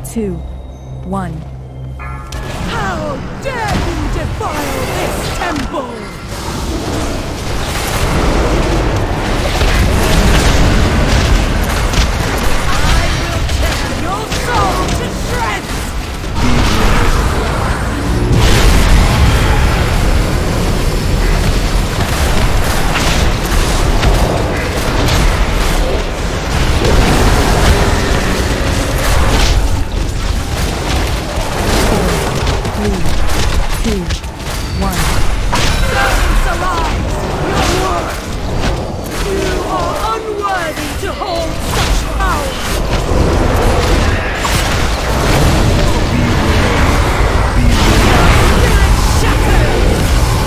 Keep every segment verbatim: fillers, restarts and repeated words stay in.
two, one. How dare you defile this temple! I will tear your soul to shreds! Two, one. Servants alive! Your work! You are unworthy to hold such power! Spirit shattered!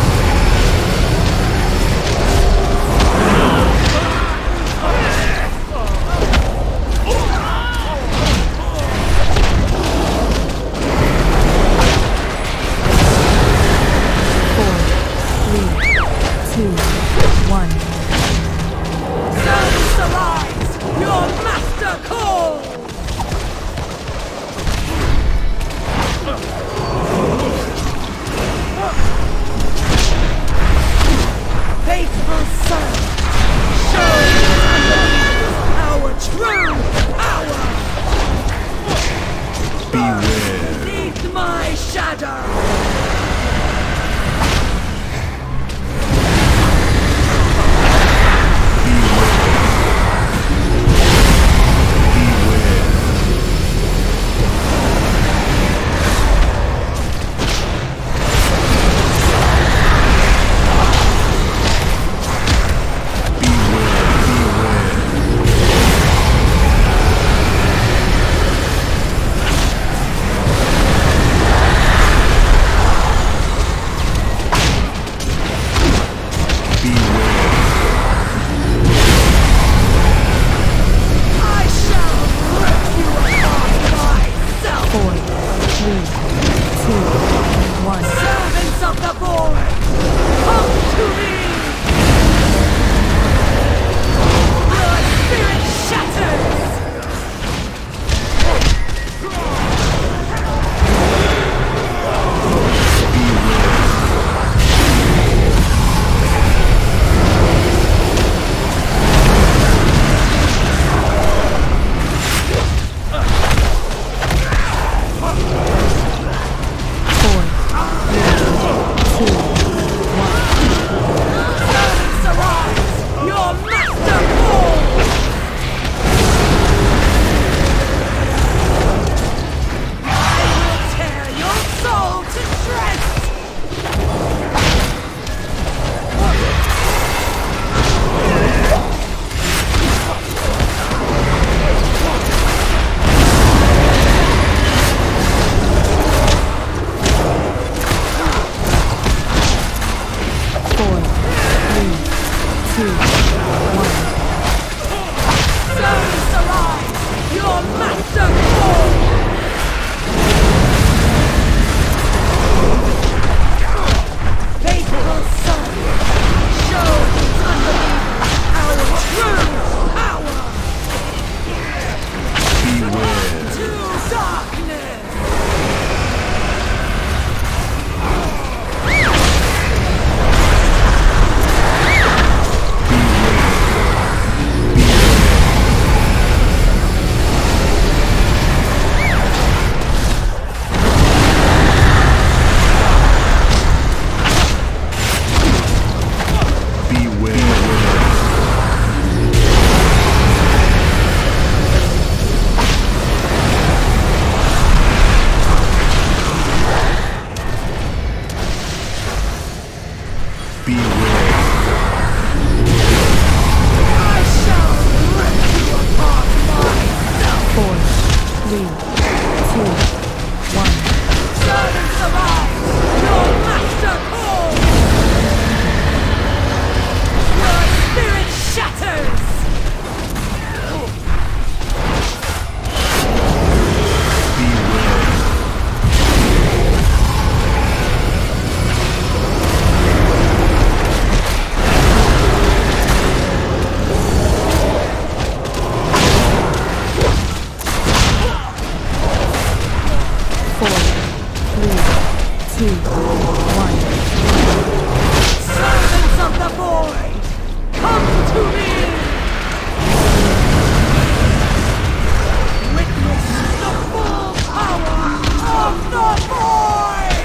Two, one. Servants alive! Your master calls! Faithful son, show our true power! Beware! Beneath my shadow! two, one. Servants of the void, come to me! Witness the full power of the void!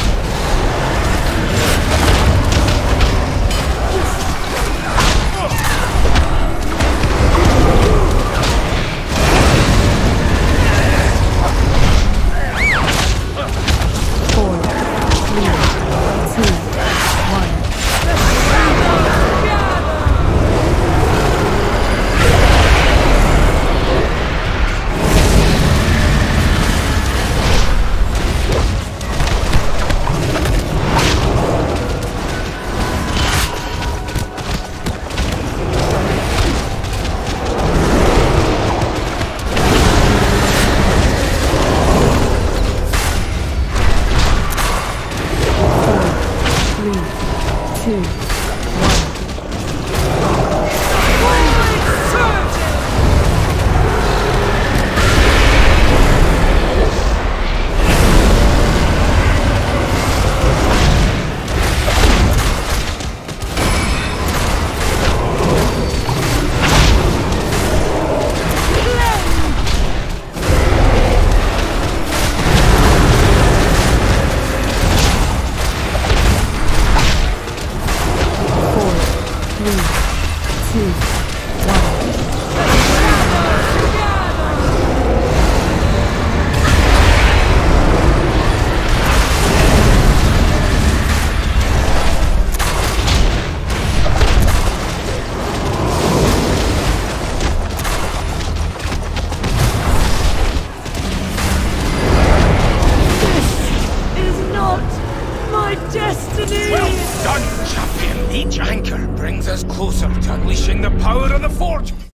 Four, three, two, one. The shadows gather! Three, two, one. Void surges! Four, three, two, one. Shadows gather! This is not my destiny! Well done, champion! Each anchor brings us closer to unleashing the power of the Forge.